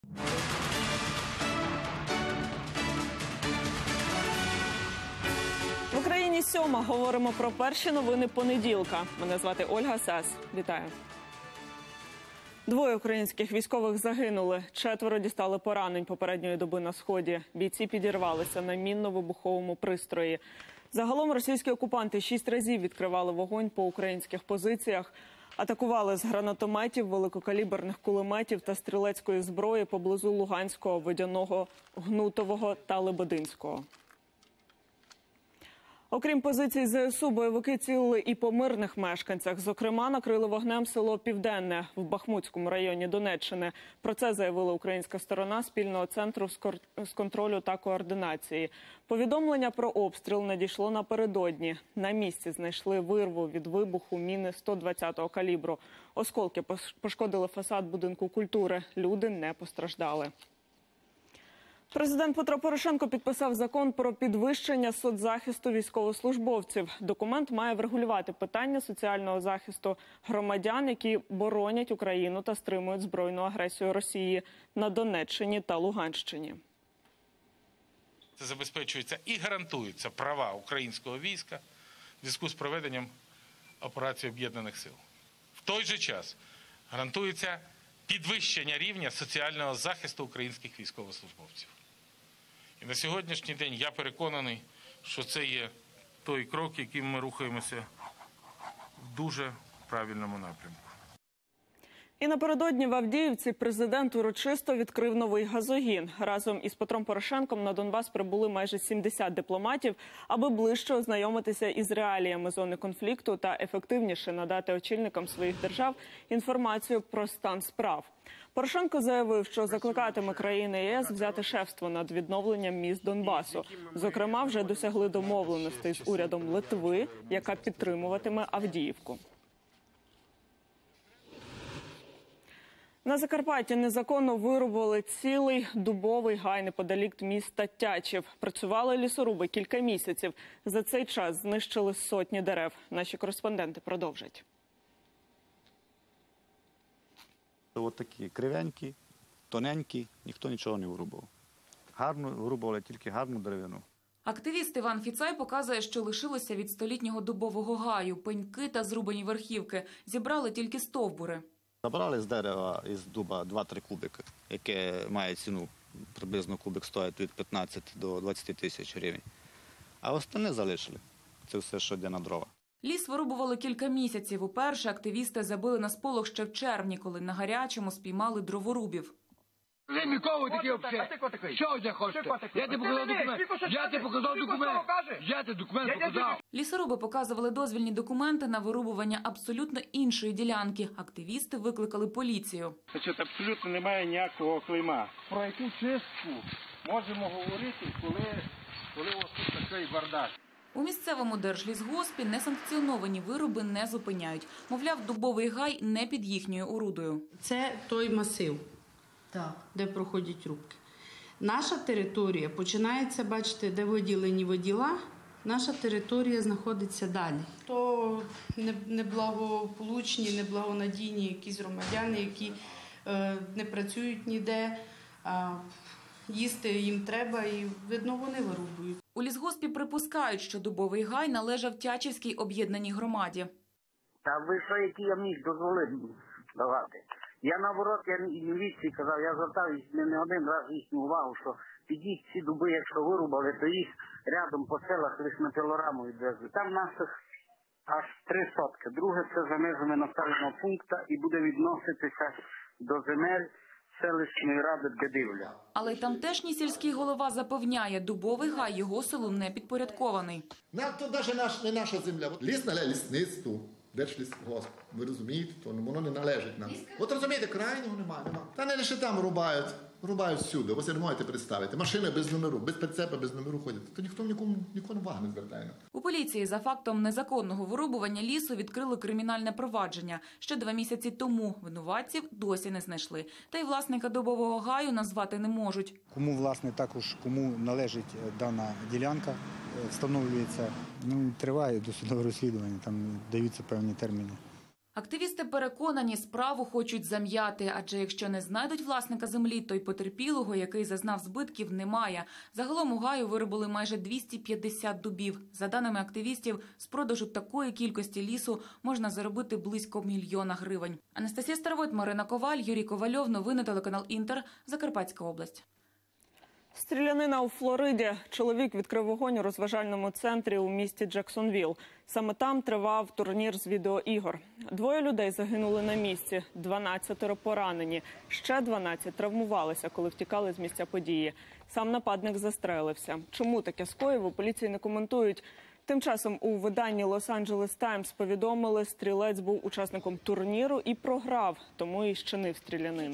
В Україні 7-ма. Говоримо про перші новини понеділка. Мене звати Ольга Сас. Вітаю. 2 українських військових загинули. 4 дістали поранень попередньої доби на Сході. Бійці підірвалися на мінно-вибуховому пристрої. Загалом російські окупанти 6 разів відкривали вогонь по українських позиціях. Атакували з гранатометів, великокаліберних кулеметів та стрілецької зброї поблизу Луганського, Водяного, Гнутового та Лебединського. Окрім позицій ЗСУ, бойовики цілили і по мирних мешканцях. Зокрема, накрили вогнем село Південне в Бахмутському районі Донеччини. Про це заявила українська сторона спільного центру з контролю та координації. Повідомлення про обстріл надійшло напередодні. На місці знайшли вирву від вибуху міни 120-го калібру. Осколки пошкодили фасад будинку культури. Люди не постраждали. Президент Петро Порошенко підписав закон про підвищення соцзахисту військовослужбовців. Документ має врегулювати питання соціального захисту громадян, які боронять Україну та стримують збройну агресію Росії на Донеччині та Луганщині. Це забезпечується і гарантуються права українського війська в зв'язку з проведенням операції Об'єднаних сил. В той же час гарантується підвищення рівня соціального захисту українських військовослужбовців. І на сьогоднішній день я переконаний, що це є той крок, яким ми рухаємося в дуже правильному напрямку. І напередодні в Авдіївці президент урочисто відкрив новий газогін. Разом із Петром Порошенком на Донбас прибули майже 70 дипломатів, аби ближче ознайомитися із реаліями зони конфлікту та ефективніше надати очільникам своїх держав інформацію про стан справ. Порошенко заявив, що закликатиме країни ЄС взяти шефство над відновленням міст Донбасу. Зокрема, вже досягли домовленостей з урядом Литви, яка підтримуватиме Авдіївку. На Закарпатті незаконно вирубали цілий дубовий гай неподалік міста Тячів. Працювали лісоруби кілька місяців. За цей час знищили сотні дерев. Наші кореспонденти продовжать. Ось такі кривенькі, тоненькі, ніхто нічого не вирубав. Гарно вирубували тільки гарну деревину. Активіст Іван Фіцай показує, що лишилося від столітнього дубового гаю. Пеньки та зрубані верхівки. Зібрали тільки стовбури. Забрали з дерева, із дуба 2-3 кубики, яке має ціну, приблизно кубик стоїть від 15 до 20 тисяч гривень. А остальне залишили. Це все, що йде на дрова. Ліс вирубували кілька місяців. Уперше активісти забили на сполох ще в червні, коли на гарячому спіймали дроворубів. Ви Микола такий взагалі. Що ви хочете? Я тебе показав документ. Я тебе документ показав. Лісоруби показували дозвільні документи на вирубування абсолютно іншої ділянки. Активісти викликали поліцію. Значить, абсолютно немає ніякого клейма. Про яку чистку можемо говорити, коли ось тут такий бардак? У місцевому держлісгоспі несанкціоновані вируби не зупиняють. Мовляв, дубовий гай не під їхньою орудою. Це той масив, де проходять рубки. Наша територія починається, бачите, де виділені виділа, наша територія знаходиться далі. То неблагополучні, неблагонадійні якісь громадяни, які не працюють ніде, їсти їм треба і, видно, вони вирубують. У лісгоспі припускають, що дубовий гай належав Тячівській об'єднаній громаді. Та ви що, які я міг дозволити давати? Я, наоборот, я міліції казав, я звертав не один раз їхню увагу, що підіть ці дуби, якщо вирубали, то їх рядом по селах лише на пілораму відвезли. Там наших аж 3 сотки. Друге – це за межами населеного пункту і буде відноситися до земель селищної ради Бедивля. Але й тамтешній сільський голова запевняє, дубовий гай його селу не підпорядкований. То навіть не наша земля. Ліс належить лісництву. Держлісгосп. Ви розумієте, то воно не належить нам. От розумієте, крайнього немає. Та не лише там рубають всюди. Ви не можете представити. Машини без номеру, без прицепа, без номеру ходять. То ніхто нікому уваги не звертає. У поліції за фактом незаконного вирубування лісу відкрили кримінальне провадження. Ще 2 місяці тому винуватців досі не знайшли. Та й власника дубового гаю назвати не можуть. Кому, власне, також кому належить дана ділянка, встановлюється, триває досудове розслідування, там даються певні терміни. Активісти переконані, справу хочуть зам'яти, адже якщо не знайдуть власника землі, то й потерпілого, який зазнав збитків, немає. Загалом у гаю вирубали майже 250 дубів. За даними активістів, з продажу такої кількості лісу можна заробити близько 1 мільйона гривень. Анастасія Старовойт, Марина Коваль, Юрій Ковальов. Новини телеканал «Інтер», Закарпатська область. Стрілянина у Флориді. Чоловік відкрив вогонь у розважальному центрі у місті Джексонвілл. Саме там тривав турнір з відеоігор. 2 людей загинули на місці, 12 поранені. Ще 12 травмувалися, коли втікали з місця події. Сам нападник застрелився. Чому таке скоїв, у поліції не коментують. Тим часом у виданні «Лос-Анджелес Таймс» повідомили, стрілець був учасником турніру і програв, тому і щинив стрілянину.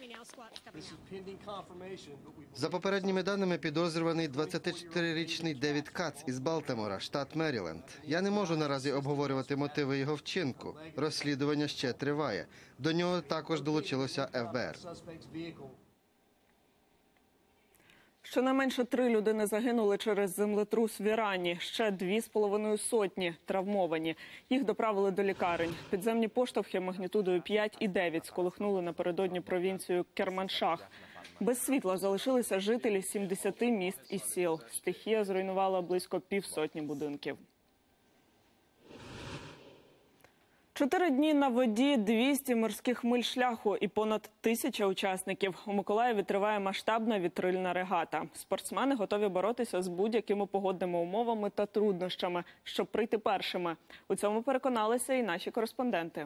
За попередніми даними, підозрюваний 24-річний Девід Кац із Балтимора, штат Меріленд. Я не можу наразі обговорювати мотиви його вчинку. Розслідування ще триває. До нього також долучилося ФБР. Щонайменше 3 людини загинули через землетрус в Ірані. Ще 2,5 сотні травмовані. Їх доправили до лікарень. Підземні поштовхи магнітудою 5 і 9 сколихнули напередодні провінцію Керманшах. Без світла залишилися жителі 70 міст і сіл. Стихія зруйнувала близько 150 будинків. 4 дні на воді, 200 морських миль шляху і понад 1000 учасників. У Миколаєві триває масштабна вітрильна регата. Спортсмени готові боротися з будь-якими погодними умовами та труднощами, щоб прийти першими. У цьому переконалися і наші кореспонденти.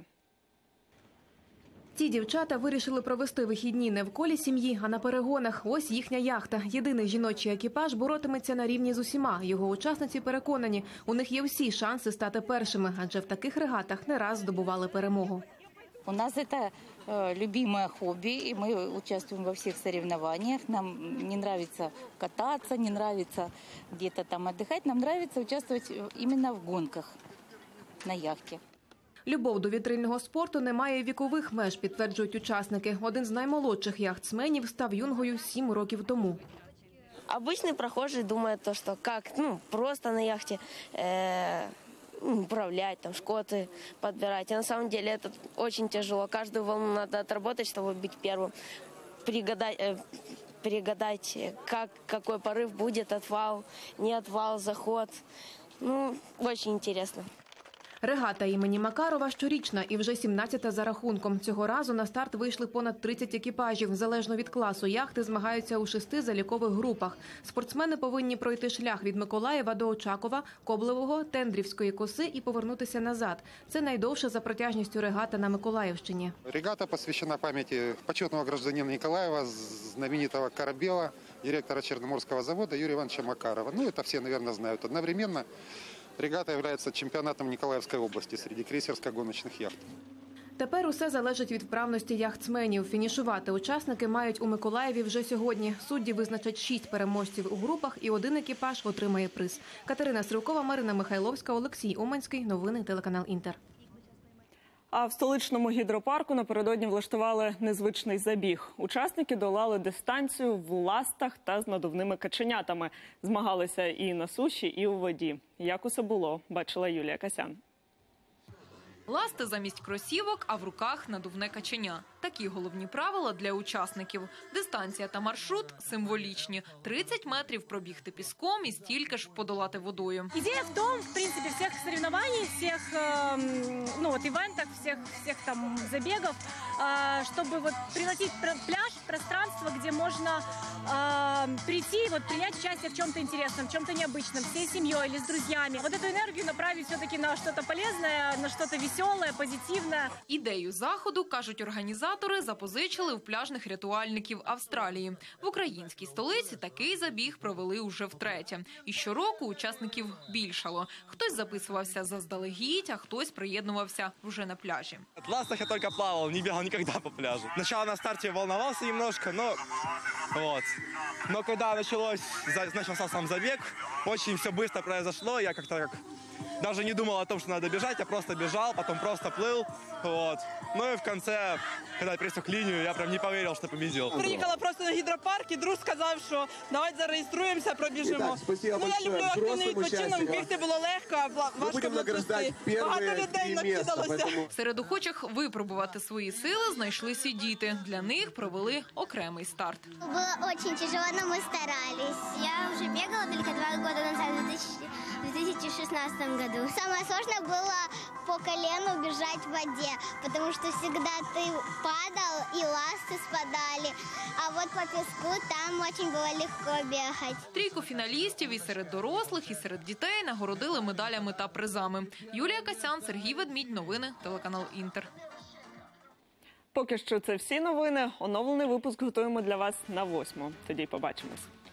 Ці дівчата вирішили провести вихідні не в колі сім'ї, а на перегонах. Ось їхня яхта. Єдиний жіночий екіпаж боротиметься на рівні з усіма. Його учасниці переконані, у них є всі шанси стати першими, адже в таких регатах не раз здобували перемогу. У нас это любимое хобби, и мы участвуем во всех соревнованиях. Нам не нравится кататься, не нравится где-то там отдыхать. Нам нравится участвовать именно в гонках на яхте. Любов до вітрильного спорту не має вікових меж, підтверджують учасники. Один з наймолодших яхтсменів став юнгою 7 років тому. Обычный прохожий думает, что просто на яхте управлять, шкоты подбирать. А на самом деле это очень тяжело. Каждую волну надо отработать, чтобы быть первым. Перегадать, какой порыв будет, отвал, не отвал, заход. Очень интересно. Регата імені Макарова щорічна і вже 17-та за рахунком. Цього разу на старт вийшли понад 30 екіпажів. Залежно від класу яхти змагаються у 6 залікових групах. Спортсмени повинні пройти шлях від Миколаєва до Очакова, Коблевого, Тендрівської коси і повернутися назад. Це найдовша за протяжністю регата на Миколаївщині. Регата посвящена пам'яті почетного гражданина Николаєва, знаменитого корабела, директора Черноморского завода Юрия Ивановича Макарова. Это все, наверное, знают. Одновременно регата является чемпионатом Николаевской области среди крейсерско-гоночных яхт. Тепер усе залежить від вправності яхтсменів. Фінішувати учасники мають у Миколаєві вже сьогодні. Судді визначать 6 переможців у групах і 1 екіпаж отримає приз. Катерина Сривкова, Марина Михайловська, Олексій Уманський. Новини телеканал «Інтер». А в столичному гідропарку напередодні влаштували незвичний забіг. Учасники долали дистанцію в ластах та з надувними каченятами. Змагалися і на суші, і у воді. Як усе було, бачила Юлія Касян. Ласти замість кросівок, а в руках надувне каченя. Такі головні правила для учасників. Дистанція та маршрут символічні. 30 метрів пробігти піском і стільки ж подолати водою. Ідея в тому, в принципі, всіх соревнований, всіх івентах, всіх там забігів, щоб пригласити пляж, пространство, де можна прийти, прийняти участь в чому-то цікавому, в чому-то необычном, всією сім'єю або з друзями. Вот эту енергію направити все-таки на щось полезне, на щось веселе, позитивне. Ідею заходу, кажуть організатори, запозичили у пляжних рятувальників Австралії. В українській столиці такий забіг провели уже втретє. І щороку учасників більшало. Хтось записувався заздалегідь, а хтось приєднувався вже на пляжі. В ластах я только плавал, не бегал никогда по пляжу. Сначала на старте волновался немножко, но когда начался сам забег, очень все быстро произошло, я как-то даже не думал о том, что надо бежать, я просто бежал, потом просто плыл, вот. Ну и в конце, когда я пересек линию, я прям не поверил, что победил. Приїхала просто на гідропарк, і друг сказав, що давайте зареєструємося, пробіжимо. Ну, я люблю активний відпочинок, бігти було легко, а важко було трясти. Багато людей накидалося. Серед охочих випробувати свої сили знайшлися діти. Для них провели окремий старт. Было очень тяжело, но мы старались. Я уже бегала только 2 года назад, в 2016 году. Самое сложное было по колену бежать в воде, потому что всегда ты падал и ласты спадали. А вот по песку там очень было легко бегать. Трійку фіналістів і серед дорослих, і серед дітей нагородили медалями та призами. Юлія Касян, Сергій Ведмідь. Новини, телеканал Інтер. Поки що це всі новини. Оновлений випуск готуємо для вас на 8:00. Тоді побачимось.